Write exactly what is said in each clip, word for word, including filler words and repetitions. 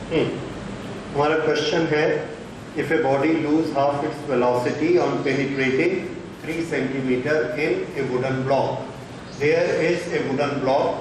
हमारा क्वेश्चन है, if a body lose half its velocity on penetrating three centimeter in a wooden block. There is a wooden block.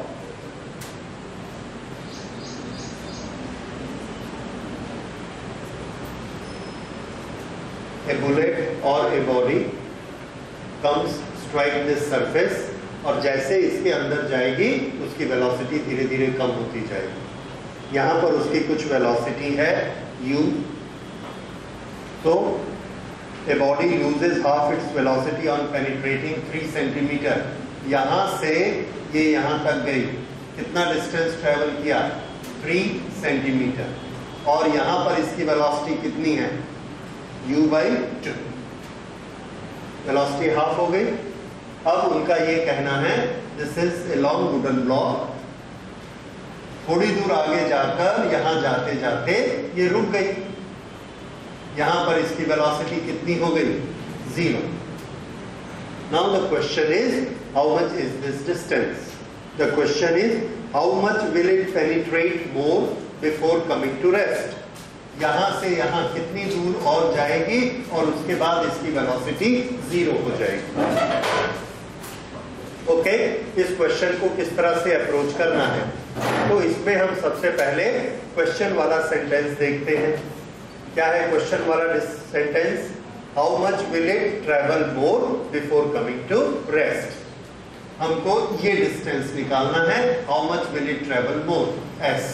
A bullet or a body comes strike this surface, और जैसे इसके अंदर जाएगी उसकी velocity धीरे धीरे कम होती जाएगी। यहाँ पर उसकी कुछ वेलोसिटी है u, तो a body loses half its velocity on penetrating three centimeter. यहाँ से ये यहाँ तक गई, कितना डिस्टेंस ट्रेवल किया? three सेंटीमीटर, और यहाँ पर इसकी वेलोसिटी कितनी है? u by two, velocity half हो गई। अब उनका ये कहना है this is a long wooden block, थोड़ी दूर आगे जाकर यहाँ जाते जाते ये रुक गई, यहाँ पर इसकी वेलोसिटी कितनी हो गई? Zero. Now the question is how much is this distance? The question is how much will it penetrate more before coming to rest? यहाँ से यहाँ कितनी दूर और जाएगी और उसके बाद इसकी वेलोसिटी जीरो हो जाएगी। ओके okay, इस क्वेश्चन को किस तरह से अप्रोच करना है? तो इसमें हम सबसे पहले क्वेश्चन वाला सेंटेंस देखते हैं। क्या है क्वेश्चन वाला sentence? How much will it travel more before coming to rest? हमको ये डिस्टेंस निकालना है, how much will it travel more, s।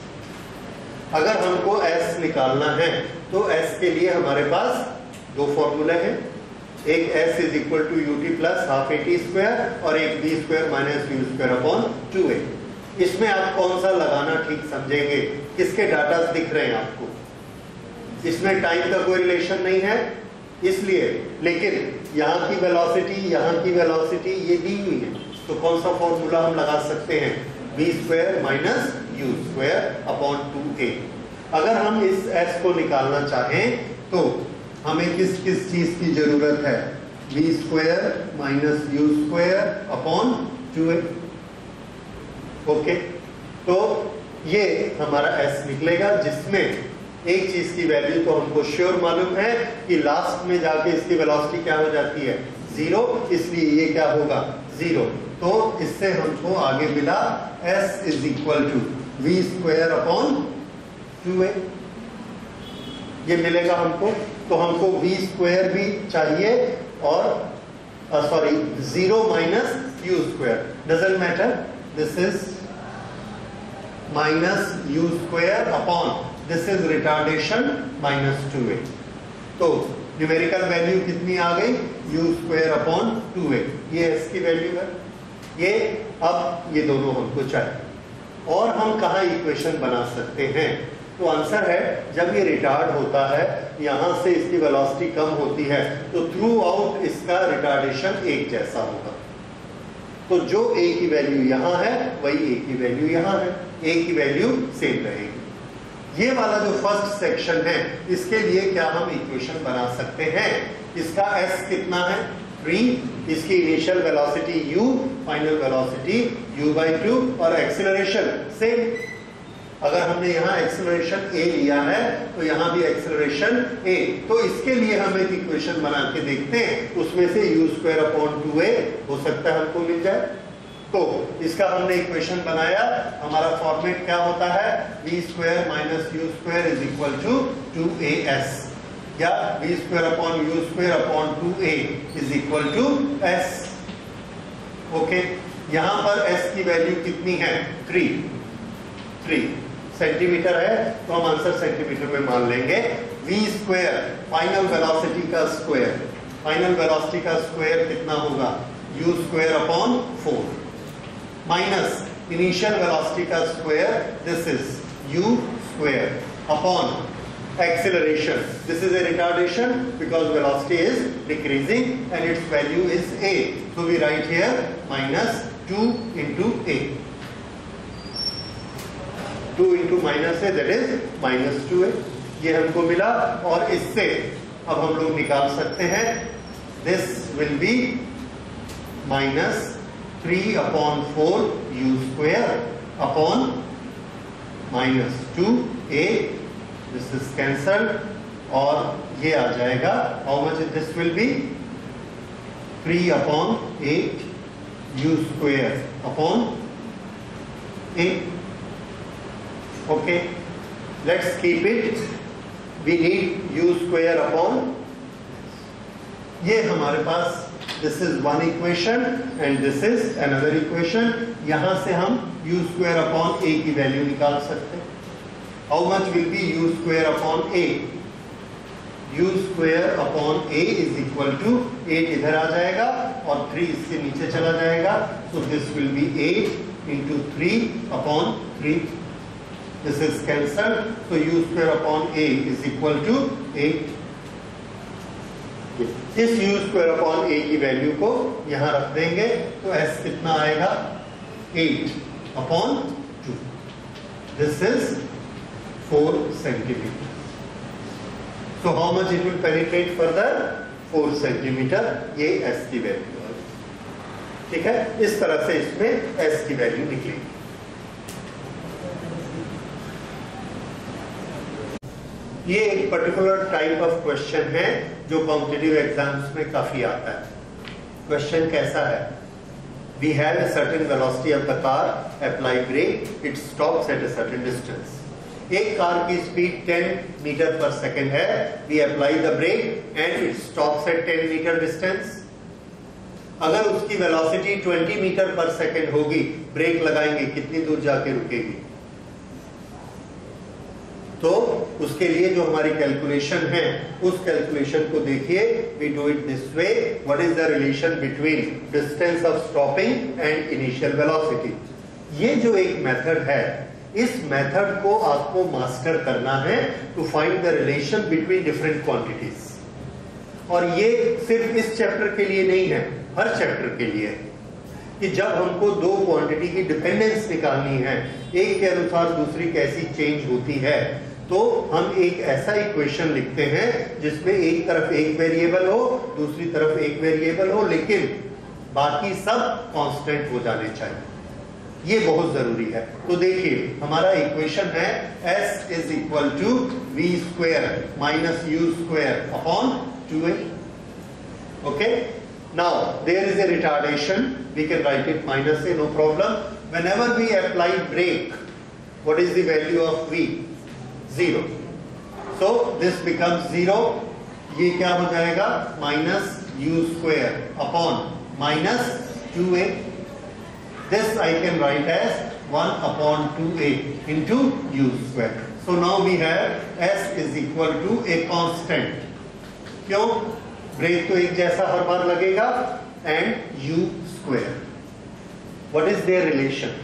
अगर हमको s निकालना है तो s के लिए हमारे पास दो फॉर्मूला है, एक s is equal to u t plus half a t square और एक v square minus u square upon two a. इसमें आप कौन सा लगाना ठीक समझेंगे? किसके डाटा दिख रहे हैं आपको? इसमें टाइम का कोई रिलेशन नहीं है इसलिए, लेकिन यहाँ की वेलोसिटी, यहाँ की वेलोसिटी ये दी हुई है, तो कौन सा फॉर्मूला हम लगा सकते हैं? V square minus u square upon two a. अगर हम इस s को निकालना चाहें तो हमें किस किस चीज की जरूरत है? V square minus u square upon two a. Okay, तो ये हमारा s निकलेगा, जिसमें एक चीज की वैल्यू तो हमको श्योर मालूम है कि लास्ट में जाके इसकी वेलोसिटी क्या हो जाती है? जीरो, इसलिए ये क्या होगा? जीरो। तो इससे हमको आगे मिला s is equal to v square upon two a, ये मिलेगा हमको। तो हमको v स्क्वायर भी चाहिए और sorry zero minus u square, doesn't matter, this is minus u square upon this is retardation minus two a. तो न्यूमेरिकल वैल्यू कितनी आ गई? U square upon two a, ये इसकी वैल्यू है। ये अब ये दोनों हमको चाहिए, और हम कहा इक्वेशन बना सकते हैं? तो आंसर है जब ये रिटार्ड होता है, यहां से इसकी वेलोसिटी कम होती है, तो थ्रू आउट इसका रिटार्डेशन एक जैसा होगा। तो जो a की वैल्यू यहां है वही a की वैल्यू यहां है, a की वैल्यू सेम रहेगी। ये वाला जो फर्स्ट सेक्शन है, इसके लिए क्या हम इक्वेशन बना सकते हैं? इसका s कितना है? थ्री, इसकी initial velocity u, final velocity u by two, और एक्सेलरेशन सेम। अगर हमने यहाँ एक्सेलरेशन a लिया है तो यहाँ भी एक्सेलरेशन a, तो इसके लिए हम एक इक्वेशन बना के देखते हैं, उसमें से u square upon two a हो सकता है हमको मिल जाए। तो इसका हमने इक्वेशन बनाया, हमारा फॉर्मेट क्या होता है? v square minus u square is equal to two a s, या v square upon u square upon two a is equal to s। Okay, यहाँ पर s की वैल्यू कितनी है? थ्री, थ्री सेंटीमीटर है, तो हम आंसर सेंटीमीटर में मान लेंगे। v स्क्वायर फाइनल वेलोसिटी का स्क्वायर, फाइनल वेलोसिटी का स्क्वायर कितना होगा? u square upon four, minus initial velocity का square, this is u square upon acceleration, this is a retardation because velocity is decreasing and its value is a, so we write here minus two into a, two into minus a, that is minus two a, ये हमको मिला। और इससे अब हम लोग निकाल सकते हैं, this will be minus three upon four u square upon minus two a, this is cancelled और ये आ जाएगा how much this will be three upon eight u square upon a. Okay, let's keep it. We need u square upon, ये हमारे पास this is one equation and this is another equation. यहां से हम u स्क्वायर अपॉन a की value निकाल सकते हैं. How much will be u square upon a? u square upon a is equal to eight इधर आ जाएगा और थ्री इससे नीचे चला जाएगा. So this will be eight into three upon three. This is cancelled. So u square upon a is equal to eight. इस u square upon a की वैल्यू को यहां रख देंगे तो s कितना आएगा? Eight upon two. This is four centimetre. So how much it will penetrate further? Four centimetre. ये s की वैल्यू है. ठीक है, इस तरह से इसमें s की वैल्यू निकलेगी. ये एक पर्टिकुलर टाइप ऑफ क्वेश्चन है जो कॉम्पिटिटिव एग्जाम्स में काफी आता है. क्वेश्चन कैसा है? We have a certain velocity of the car, apply brake, it stops at a certain distance. एक कार की speed ten metre per second है. We apply the brake and it stops at ten metre distance. अगर उसकी velocity twenty metre per second होगी, brake लगाएंगे, कितनी दूर जाके रुकेगी? तो उसके लिए जो हमारी कैलकुलेशन है उस कैलकुलेशन को देखिए. We do it this way. What is the relation between distance of stopping and initial velocity? ये जो एक मेथड है, इस मेथड को आपको मास्टर करना है to find the relation between different quantities. और ये सिर्फ इस चैप्टर के लिए नहीं है, हर चैप्टर के लिए, कि जब हमको दो क्वांटिटी की डिपेंडेंस निकालनी है, एक के अनुसार दूसरी कैसी चेंज होती है, तो हम एक ऐसा इक्वेशन लिखते हैं जिसमें एक तरफ एक वेरिएबल हो, दूसरी तरफ एक वेरिएबल हो, लेकिन बाकी सब कांस्टेंट हो जाने चाहिए. ये बहुत जरूरी है. तो देखिए हमारा इक्वेशन है s is equal to v square minus u square upon two a. Okay, now there is a retardation. We can write it minus a, no problem. Whenever we apply brake, what is the value of v? Zero. So this becomes zero. ये क्या हो जाएगा? Minus u square upon minus two a. This I can write as one upon two a into u square. So now we have s is equal to a constant. क्यों? Brake तो एक जैसा हर बार लगेगा and u square. What is their relation?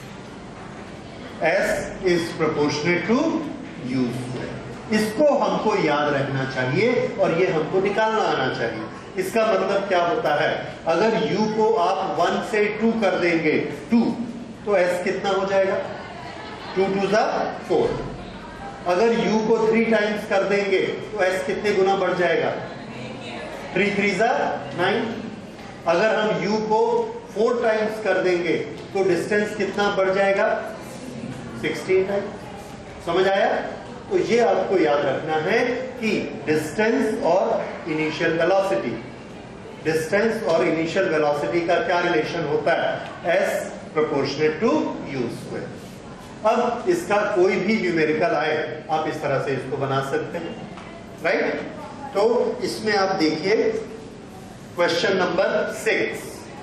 S is proportionate to u square. इसको हमको याद रखना चाहिए और ये हमको निकालना आना चाहिए. इसका मतलब क्या होता है? अगर u को आप वन से टू कर देंगे, टू, तो s कितना हो जाएगा? टू टू ज़ा फोर. अगर u को थ्री टाइम्स कर देंगे तो s कितने गुना बढ़ जाएगा? थ्री थ्री ज़ा नाइन. अगर हम u को फोर टाइम्स कर देंगे तो डिस्टेंस कितना बढ़ जाएगा? Sixteen times. समझ आया? तो ये आपको याद रखना है कि डिस्टेंस और इनिशियल वेलोसिटी, डिस्टेंस और इनिशियल वेलोसिटी का क्या रिलेशन होता है? s proportionate to u square. अब इसका कोई भी न्यूमेरिकल आए, आप इस तरह से इसको बना सकते हैं, राइट? तो इसमें आप देखिए question number six.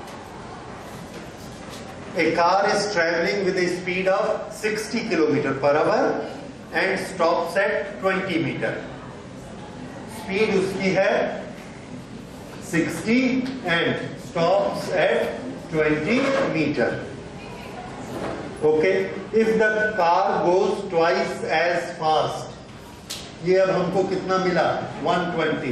A car is traveling with a speed of sixty kilometers per hour and stops at twenty meter. Speed उसकी है sixty and stops at twenty meter. Okay, if the car goes twice as fast, ये अब हमको कितना मिला? one twenty.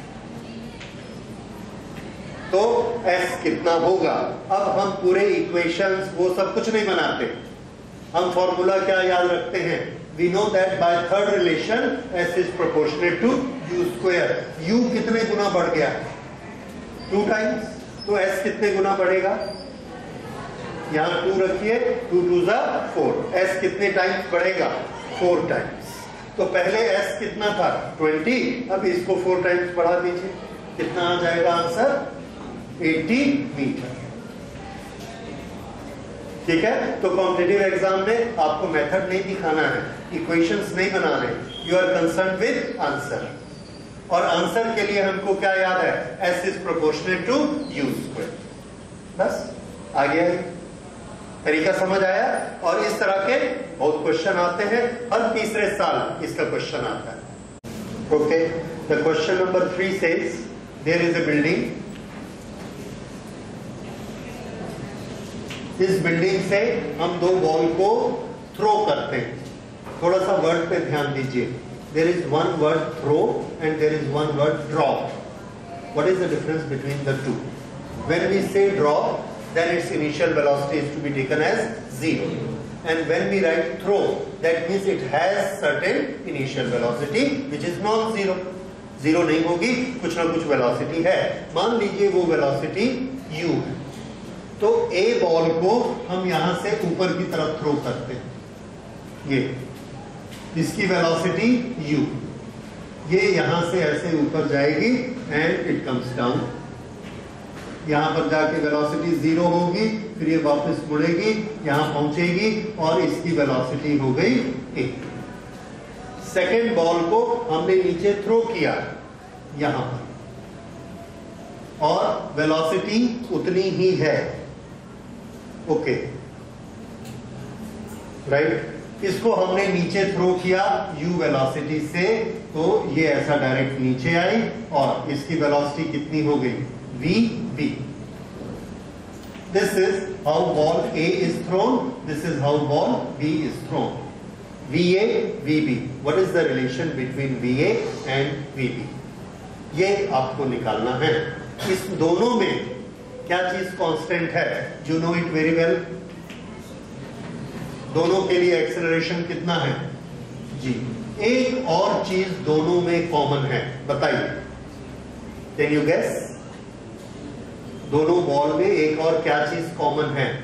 तो s कितना होगा? अब हम पूरे इक्वेशंस वो सब कुछ नहीं बनाते, हम फॉर्मूला क्या याद रखते हैं? We know that by third relation s is proportionate to u square. u कितने गुना बढ़ गया? Two times. तो s कितने गुना बढ़ेगा? यहाँ टू रखिए, टू टू जा फोर, एस कितने टाइम्स बढ़ेगा? Four times. तो पहले एस कितना था? ट्वेंटी, अब इसको फोर टाइम्स बढ़ा दीजिए, कितना आ जाएगा आंसर? Eighty metre. ठीक है, तो कॉम्पिटिटिव एग्जाम में आपको मेथड नहीं दिखाना है, इक्वेशंस नहीं बनाने, you are concern with answer. और आंसर के लिए हमको क्या याद है? S is proportional to U square. बस आ गया, तरीका समझ आया। और इस तरह के बहुत क्वेश्चन आते हैं, हर तीसरे साल इसका क्वेश्चन आता है। Okay, the question number three says there is a building. इस बिल्डिंग से हम दो बॉल को थ्रो करते हैं। थोड़ा सा वर्ड पे ध्यान दीजिए, there is one word throw and there is one word drop. What is the difference between the two? When we say drop, then its initial velocity is to be taken as zero, and when we write throw, that means it has certain initial velocity which is non-zero. zero नहीं होगी, कुछ ना कुछ velocity है। मान लीजिए वो velocity u है, तो a बॉल को हम यहां से ऊपर की तरफ थ्रो करते हैं, ये इसकी वेलोसिटी u, ये यहां से ऐसे ऊपर जाएगी एंड इट कम्स डाउन, यहां पर जाके वेलोसिटी जीरो होगी, फिर ये वापस मुड़ेगी, यहां पहुंचेगी और इसकी वेलोसिटी हो गई एक। सेकेंड बॉल को हमने नीचे थ्रो किया यहां पर और वेलोसिटी उतनी ही है। ओके राइट, इसको हमने नीचे थ्रो किया u वेलोसिटी से, तो ये ऐसा डायरेक्ट नीचे आई और इसकी वेलोसिटी कितनी हो गई? V B. This is how ball A is thrown. This is how ball B is thrown. V A V B. What is the relation between V A and V B? ये आपको निकालना है। इस दोनों में क्या चीज कांस्टेंट है? You know it very well. दोनों के लिए एक्सेलरेशन कितना है? जी। एक और चीज दोनों में कॉमन है, बताइए। Can you guess? दोनों बॉल में एक और क्या चीज कॉमन है?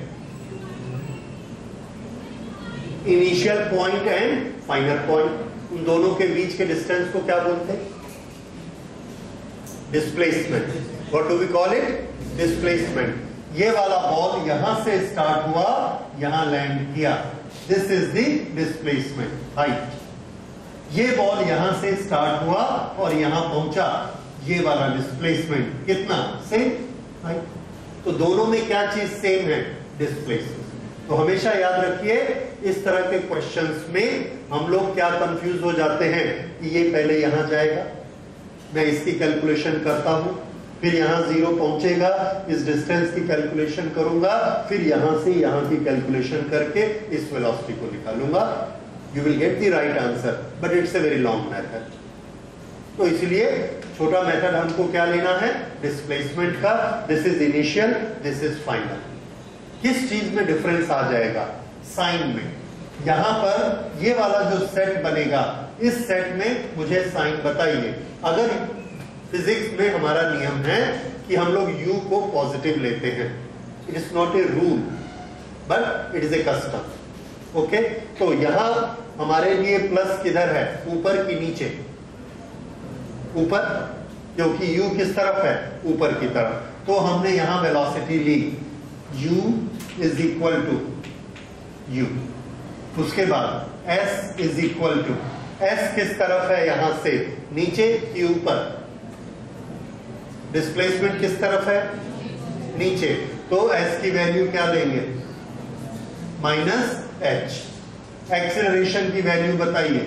Initial point and final point. उन दोनों के बीच के डिस्टेंस को क्या बोलते हैं? Displacement. What do we call it? Displacement. ये वाला बॉल यहां से स्टार्ट हुआ, यहां लैंड किया, this is the displacement, height. ये बॉल यहां से स्टार्ट हुआ और यहां पहुंचा, ये वाला डिस्प्लेसमेंट कितना? सेम। तो दोनों में क्या चीज सेम है? डिस्प्लेसमेंट। तो हमेशा याद रखिए, इस तरह के क्वेश्चंस में हम लोग क्या कंफ्यूज हो जाते हैं कि ये पहले यहां जाएगा, मैं इसकी कैलकुलेशन करता हूं, फिर यहां जीरो पहुंचेगा, इस डिस्टेंस की कैलकुलेशन करूंगा, फिर यहां से यहां की कैलकुलेशन करके इस वेलोसिटी को निकालूंगा। You will get the right answer, but it's a very long method. तो इसलिए छोटा मेथड हमको क्या लेना है? डिस्प्लेसमेंट का। This is initial, this is final. किस चीज में डिफरेंस आ जाएगा? साइन में। यहां पर ये वाला जो सेट बनेगा, इस सेट में मुझे साइन बताइए। अगर फिजिक्स में हमारा नियम है कि हम लोग u को पॉजिटिव लेते हैं, it is not a rule but it is a custom. Okay, तो यहां हमारे लिए प्लस किधर है? ऊपर की नीचे? ऊपर, क्योंकि u किस तरफ है? ऊपर की तरफ। तो हमने यहां वेलोसिटी ली, u is equal to u। उसके बाद s is equal to, s किस तरफ है? यहां से नीचे कि ऊपर? डिस्प्लेसमेंट किस तरफ है? नीचे। तो s की वैल्यू क्या लेंगे? Minus h। एक्सेलरेशन की वैल्यू बताइए,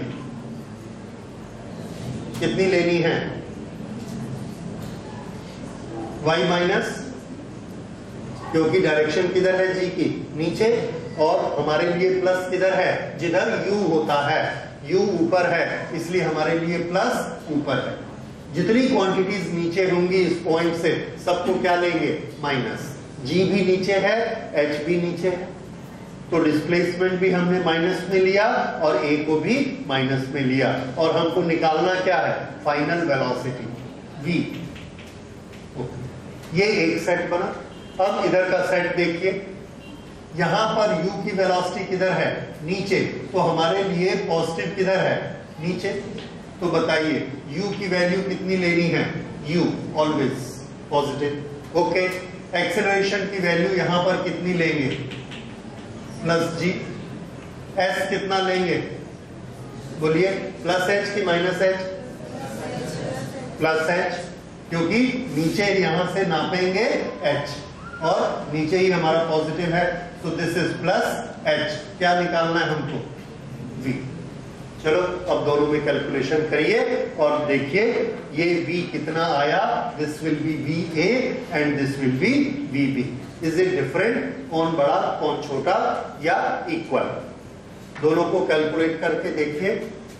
कितनी लेनी है? y माइनस, क्योंकि डायरेक्शन किधर है जी की? नीचे। और हमारे लिए प्लस किधर है? जिधर u होता है, u ऊपर है, इसलिए हमारे लिए प्लस ऊपर है। जितनी क्वांटिटीज नीचे होंगी इस पॉइंट से, सबको क्या लेंगे? माइनस। g भी नीचे है, h भी नीचे है, तो डिस्प्लेसमेंट भी हमने माइनस में लिया और a को भी माइनस में लिया, और हमको निकालना क्या है? Final velocity v। ये एक सेट बना। अब इधर का सेट देखिए, यहां पर u की वेलोसिटी किधर है? नीचे। तो हमारे लिए पॉजिटिव किधर है? नीचे। तो बताइए u की वैल्यू कितनी लेनी है? u always positive. Okay, acceleration की वैल्यू यहां पर कितनी लेंगे? प्लस जी। s कितना लेंगे? बोलिए, प्लस h की माइनस h? प्लस h, क्योंकि नीचे यहां से नापेंगे h और नीचे ही हमारा पॉजिटिव है, तो दिस इज प्लस h। क्या निकालना है हमको? v। चलो अब दोनों में कैलकुलेशन करिए और देखिए ये v कितना आया। This will be va and this will be vb। Is it different? कौन बड़ा कौन छोटा या इक्वल? दोनों को कैलकुलेट करके देखिए।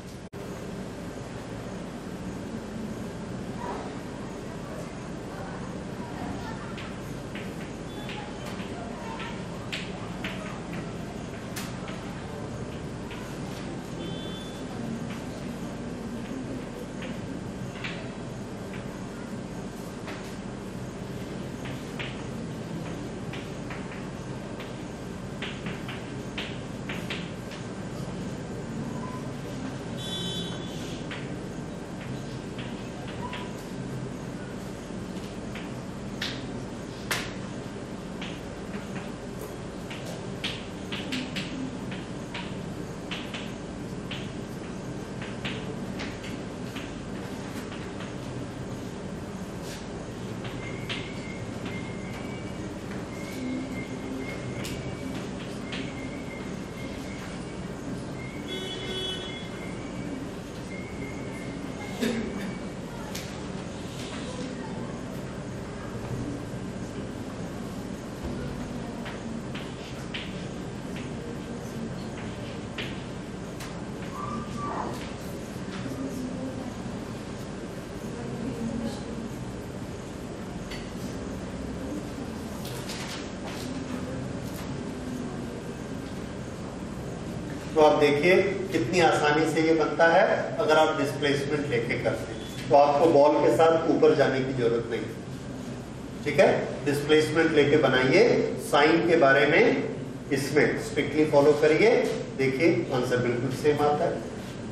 तो आप देखिए कितनी आसानी से ये बनता है अगर आप डिस्प्लेसमेंट लेके करते हैं। तो आपको बॉल के साथ ऊपर जाने की जरूरत नहीं, ठीक है? डिस्प्लेसमेंट लेके बनाइए। साइन के बारे में इसमें स्ट्रिक्टली फॉलो करिए, देखिए आंसर बिल्कुल सेम आता है।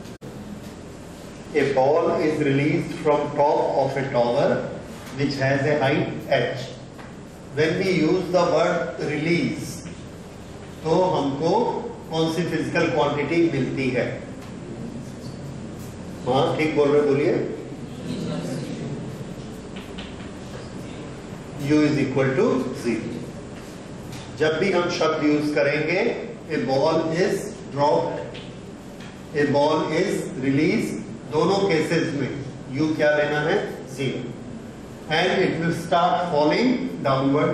A ball is released from top of a tower which has a height h. When we use the word release, तो हमको कौन सी फिजिकल क्वांटिटी मिलती है? हाँ ठीक बोल रहे, बोलिए। U is equal to zero। जब भी हम शब्द यूज करेंगे a ball is dropped, a ball is released, दोनों केसेस में U क्या लेना है? Zero. And it will start falling downward.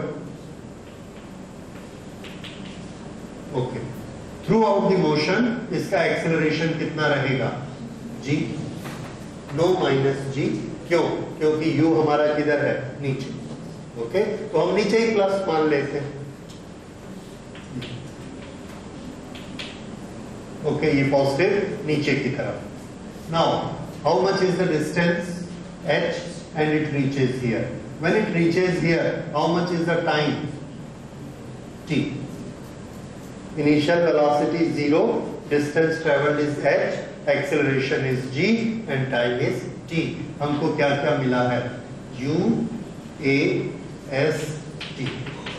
Okay, throughout the motion इसका एक्सेलरेशन कितना रहेगा? G। No minus G। क्यों? क्योंकि U हमारा किधर है? नीचे। ओके, तो हम नीचे ही प्लस मान लेते हैं। ओके, ये पॉजिटिव नीचे की तरफ। Now, how much is the distance h and it reaches here? When it reaches here, how much is the time? T. Initial velocity zero, distance traveled is h, acceleration is g and time is t. हमको क्या क्या मिला है? U, A, S, T।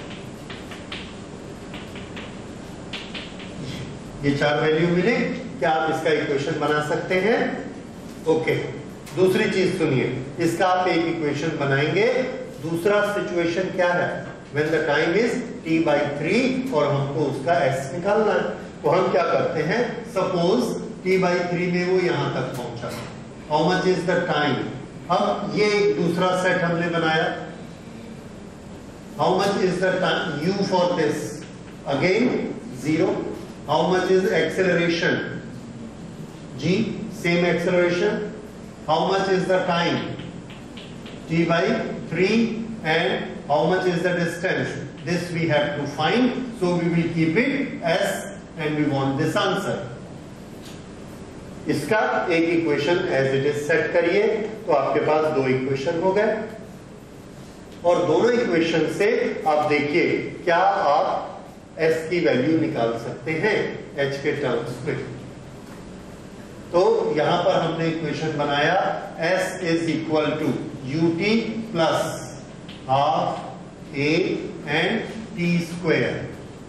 ये चार value मिले। क्या आप इसका इक्वेशन बना सकते हैं? ओके, दूसरी चीज सुनिए, इसका आप एक इक्वेशन बनाएंगे। दूसरा सिचुएशन क्या है? When the time is t by three और हमको उसका s निकालना है। तो हम क्या करते हैं? सपोज t by थ्री में वो यहां तक पहुंचा, how much is the time? अब ये एक दूसरा सेट हमने बनाया, how much is the time? u for this again zero. How much is acceleration? G, same acceleration. How much is the time? T by three. And how much is the distance? This we have to find. So we will keep it S and we want this answer. इसका एक equation as it is set करिए, तो आपके पास दो equation हो गए। और दोनों इक्वेशन से आप देखिए क्या आप s की वैल्यू निकाल सकते हैं h के टर्म्स में। तो यहां पर हमने इक्वेशन बनाया s is equal to u t plus half a and t square.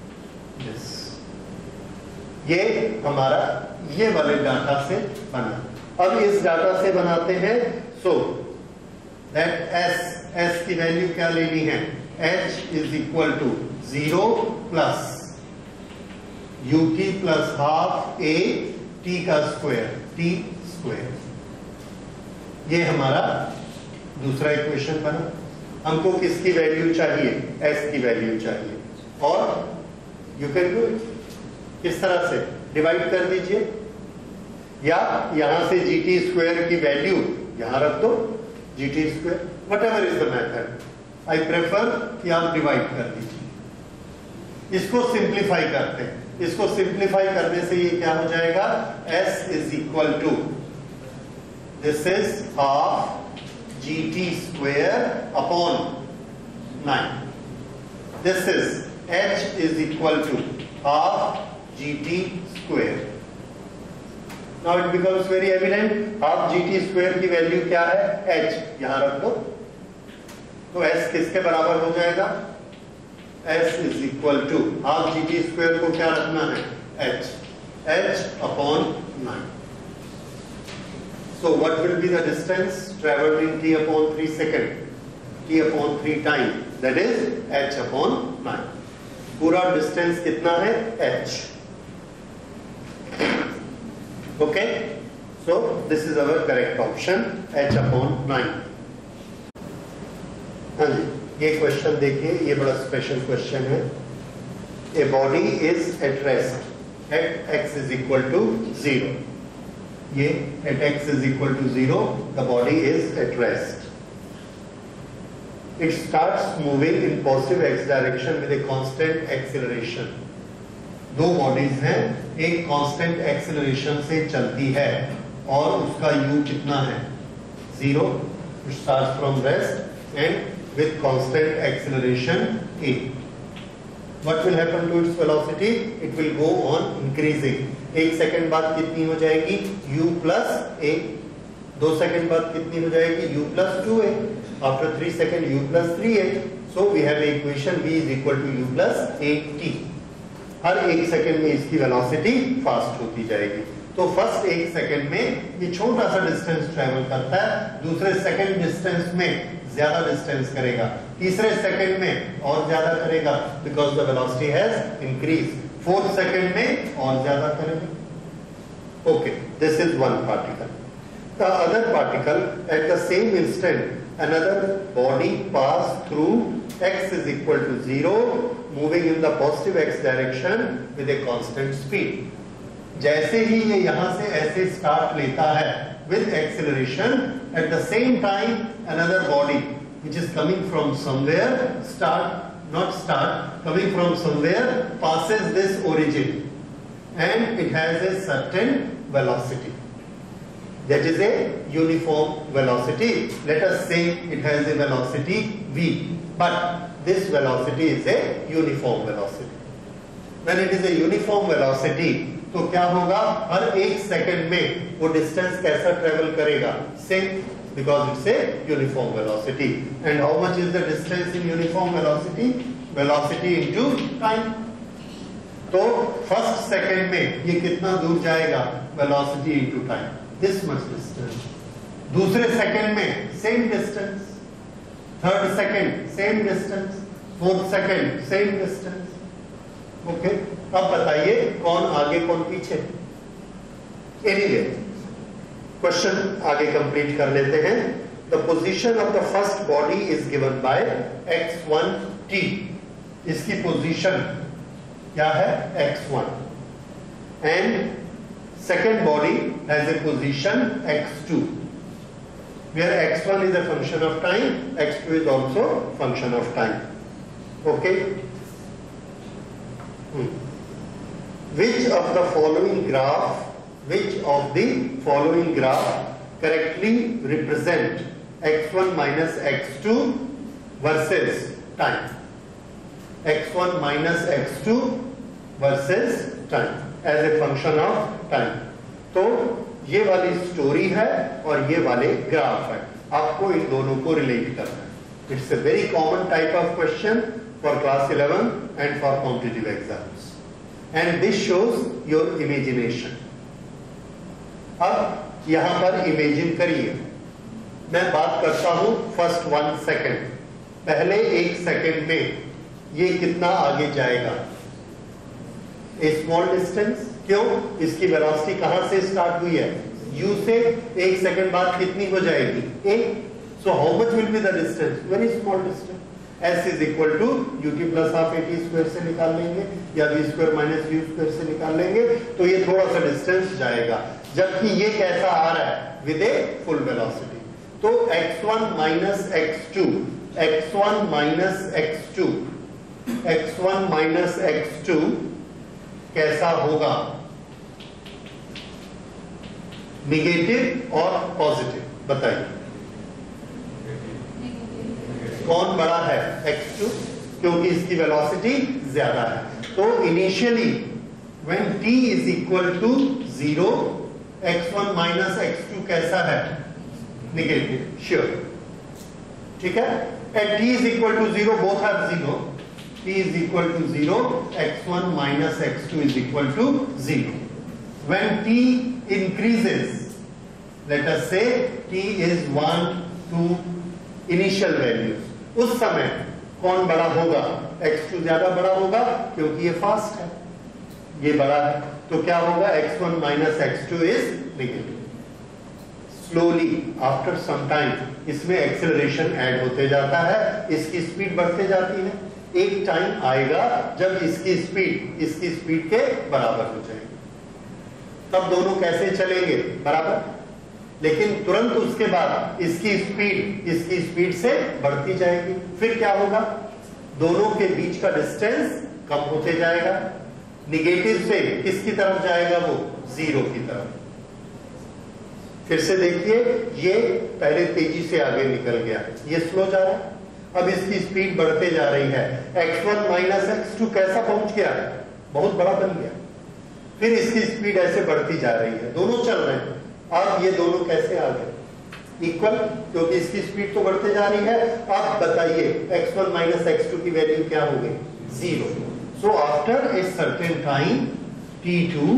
ये हमारा ये वाले डाटा से बना। अब इस डाटा से बनाते हैं। सो दैट s s की वैल्यू क्या लेनी है, h is equal to zero plus u t plus half a t का स्क्वायर टी स्क्वायर। ये हमारा दूसरा इक्वेशन बना। हमको किसकी वैल्यू चाहिए, s की वैल्यू चाहिए। और यू कैन डू इट, किस तरह से डिवाइड कर दीजिए, या यहां से जी टी स्क्वायर की वैल्यू यहां रख दो, g t square, whatever is the method. I prefer कि आप डिवाइड कर दीजिए। इसको सिंप्लीफाई करते हैं। इसको सिंप्लीफाई करने से ये क्या हो जाएगा, s is equal to this is half g t square upon nine. This is h is equal to half gt square. Now it becomes very evident. half gt square की वैल्यू क्या है, h, यहां रख दो। तो s किसके बराबर हो जाएगा, s is equal to half gt square को क्या रखना है, h, h upon nine. So what will be the distance traveled in t upon three second, t upon three time, that is h upon nine. पूरा distance कितना है, h. Okay, so this is our correct option, h upon nine. हाँ जी, ये question देखिए, ये बड़ा special question है। A body is at rest at x is equal to zero. ये at x is equal to zero, the body is at rest. It starts moving in positive x direction with a constant acceleration. दो bodies हैं, एक constant acceleration से चलती है और उसका u कितना है, zero. It starts from rest and with constant acceleration a. What will happen to its velocity? It will go on increasing. एक सेकंड बाद कितनी हो जाएगी, u plus a। दो सेकंड बाद कितनी हो जाएगी, u plus two a। After three seconds, u plus three a. So we have an equation v is equal to u plus at. हर एक सेकंड में इसकी वेलोसिटी फास्ट होती जाएगी। तो फर्स्ट एक सेकंड में ये छोटा सा डिस्टेंस ट्रेवल करता है, दूसरे सेकंड डिस्टेंस में ज्यादा डिस्टेंस करेगा, तीसरे सेकंड में और ज्यादा करेगा, because the velocity has increase. Fourth second में और ज्यादा करेगा। Okay, this is one particle. The other particle at the same instant another body pass through x is equal to zero, moving in the positive x direction with a constant speed. जैसे ही ये यहां से ऐसे start लेता है with acceleration, at the same time another body which is coming from somewhere start not start coming from somewhere passes this origin and it has a certain velocity. That is a uniform velocity. Let us say it has a velocity v, but this velocity is a uniform velocity. When it is a uniform velocity, तो क्या होगा, हर एक second में वो distance कैसा travel करेगा, same, because it's a uniform velocity. And how much is the distance in uniform velocity? Velocity into time. तो first second में ये कितना दूर जाएगा, velocity into time. This much distance. दूसरे सेकंड में same distance, third second same distance, fourth second same distance. Okay, अब बताइए कौन आगे कौन पीछे। एनीवे, क्वेश्चन आगे कंप्लीट कर लेते हैं। The position of the first body is given by x one t. इसकी पोजीशन क्या है, x one, and second body has a position x two, where x one is a function of time, x two is also function of time. Okay. Hmm. Which of the following graph, which of the following graph correctly represent x one minus x two versus time? X one minus x two versus time as a function of time. तो ये वाली story है और ये वाले graph है, आपको इन दोनों को रिलेट करना है। It's a very common type of question for class eleven and for competitive exams, and this shows your imagination. अब यहां पर इमेजिन करिए, मैं बात करता हूं फर्स्ट वन सेकेंड, पहले एक सेकेंड में ये कितना आगे जाएगा, ए स्मॉल डिस्टेंस। क्यों? इसकी वेलोसिटी कहां से स्टार्ट हुई है, u से। एक सेकंड बाद कितनी हो जाएगी, a। So how much will be the distance, very small distance. s is equal to u t plus half a t square से निकाल लेंगे या v square minus u square से निकाल लेंगे, तो ये थोड़ा सा डिस्टेंस जाएगा, जबकि ये कैसा आ रहा है, विद ए फुल वेलोसिटी। तो x one minus x two, x one minus x two, x one minus x two कैसा होगा, निगेटिव और पॉजिटिव, बताइए कौन बड़ा है, एक्स टू, क्योंकि इसकी वेलोसिटी ज्यादा है। तो initially when t is equal to zero, x one minus x two कैसा है, निगेटिव, श्योर, ठीक है। At t is equal to zero, both are zero, t is equal to zero, x one minus x two is equal to zero. When t increases, let us say t is one, two initial values, उस समय कौन बड़ा होगा, x to ज्यादा बड़ा होगा क्योंकि ये फास्ट है, ये बड़ा है, तो क्या होगा, x one minus x two is negative. Slowly after some time इसमें एक्सेलरेशन ऐड होते जाता है, इसकी स्पीड बढ़ते जाती है। एक टाइम आएगा जब इसकी स्पीड इसकी स्पीड के बराबर हो जाएगी, तब दोनों कैसे चलेंगे, बराबर। लेकिन तुरंत उसके बाद इसकी स्पीड इसकी स्पीड से बढ़ती जाएगी, फिर क्या होगा, दोनों के बीच का डिस्टेंस कम होते जाएगा, निगेटिव से किसकी तरफ जाएगा, वो जीरो की तरफ। फिर से देखिए, ये पहले तेजी से आगे निकल गया, ये स्लो जा रहा है, अब इसकी स्पीड बढ़ते जा रही है, x one minus x two कैसा पहुंच गया, बहुत बड़ा बन गया, फिर इसकी स्पीड ऐसे बढ़ती जा रही है, दोनों चल रहे हैं। अब ये दोनों कैसे आ गए, इक्वल, क्योंकि इसकी स्पीड तो बढ़ते जा रही है। अब बताइए x one minus x two की वैल्यू क्या हो गई, zero. So after a certain time t two,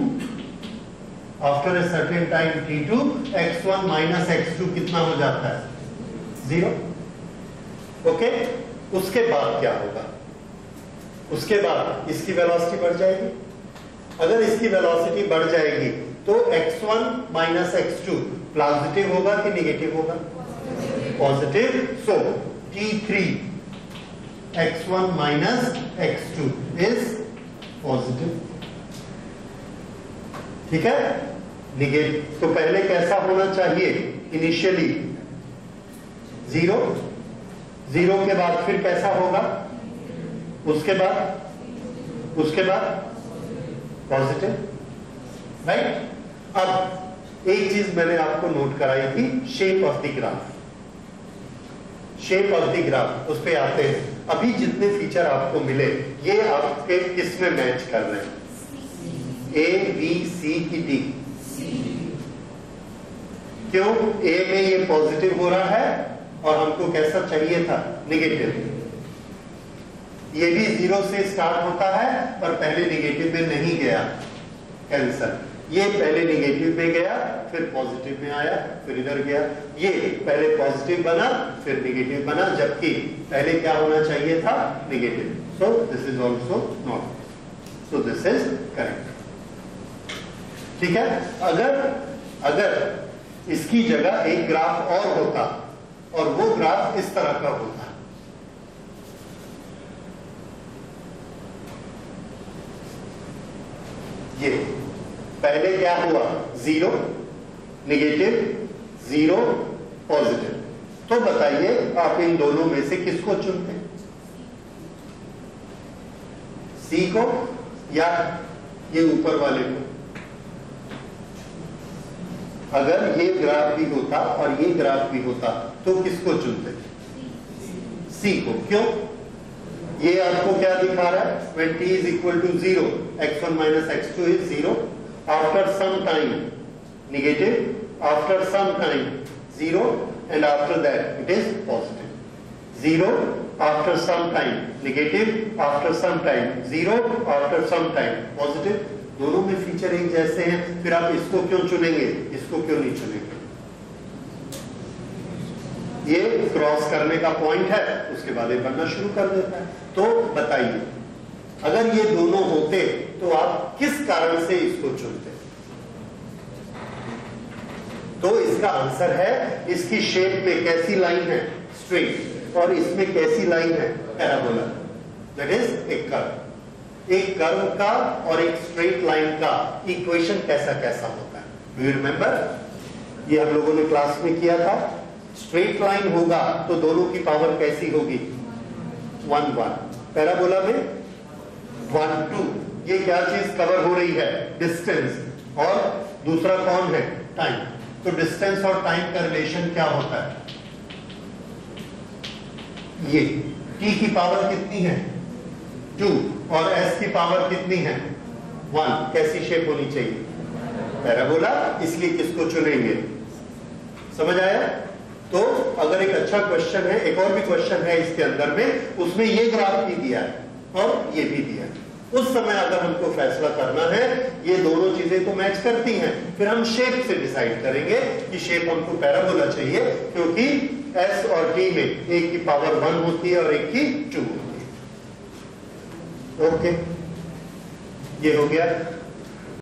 after a certain time t two, x one minus x two कितना हो जाता है, जीरो। Okay okay? उसके बाद क्या होगा, उसके बाद इसकी वेलोसिटी बढ़ जाएगी। अगर इसकी वेलोसिटी बढ़ जाएगी तो x one minus x two positive होगा कि नेगेटिव होगा, positive. So t three x one minus x two is positive, ठीक है। नेगेटिव तो पहले कैसा होना चाहिए, इनिशियली जीरो, जीरो के बाद फिर कैसा होगा, उसके बाद उसके बाद पॉजिटिव, राइट। अब एक चीज मैंने आपको नोट कराई थी, shape of the graph, shape of the graph, उस पे आते हैं। अभी जितने फीचर आपको मिले ये आपके किस में मैच कर रहे हैं, ए बी सी की डी। क्यों, ए में ये पॉजिटिव हो रहा है और हमको कैसा चाहिए था, नेगेटिव। ये भी जीरो से स्टार्ट होता है पर पहले नेगेटिव में नहीं गया, कैंसर। ये पहले नेगेटिव में गया फिर पॉजिटिव में आया फिर इधर गया, ये पहले पॉजिटिव बना फिर नेगेटिव बना, जबकि पहले क्या होना चाहिए था, negative. So this is also not, so this is correct, ठीक है। अगर अगर इसकी जगह एक ग्राफ और होता और वो ग्राफ इस तरह का होता, ये पहले क्या हुआ, जीरो, नेगेटिव, जीरो, पॉजिटिव। तो बताइए आप इन दोनों में से किसको चुनते, सी को या ये ऊपर वाले को? अगर ये ग्राफ भी होता और ये ग्राफ भी होता तो किसको चुनते, सी को। क्यों, ये आपको क्या दिखा रहा है? when t is equal to zero, x one minus x two is zero. After some time, negative. After some time, zero, and after that it is positive. Zero. After some time, negative. After some time, zero. After some time, positive. दोनों में feature एक जैसे हैं, फिर आप इसको क्यों चुनेंगे, इसको क्यों नहीं चुनेंगे? ये क्रॉस करने का पॉइंट है, उसके बाद ये बनना शुरू कर देता है। तो बताइए, अगर ये दोनों होते तो आप किस कारण से इसको चुनते? तो इसका आंसर है, इसकी शेप में कैसी लाइन है? स्ट्रेट। और इसमें कैसी लाइन है? पैराबोला। दैट इज एक कर्व। एक कर्व का और एक स्ट्रेट लाइन का इक्वेशन कैसा कैसा होता है? Do you remember? ये हम लोगों ने क्लास में किया था। स्ट्रेट लाइन होगा तो दोनों की पावर कैसी होगी? One one. पैराबोला में वन टू। ये क्या चीज कवर हो रही है? डिस्टेंस। और दूसरा कौन है? टाइम। तो डिस्टेंस और टाइम का रिलेशन क्या होता है? ये t की पावर कितनी है? टू। और s की पावर कितनी है? वन। कैसी शेप होनी चाहिए? पैराबोला। इसलिए किसको चुनेंगे? समझ आया? तो अगर एक अच्छा क्वेश्चन है, एक और भी क्वेश्चन है इसके अंदर में, उसमें ये ग्राफ भी दिया है और ये भी दिया है। उस समय अगर हमको फैसला करना है, ये दोनों चीजें तो मैच करती हैं, फिर हम शेप से डिसाइड करेंगे कि शेप हमको पैराबोला चाहिए, क्योंकि s और t में एक की पावर वन होती है और एक की टू होती है। ओके, ये हो गया।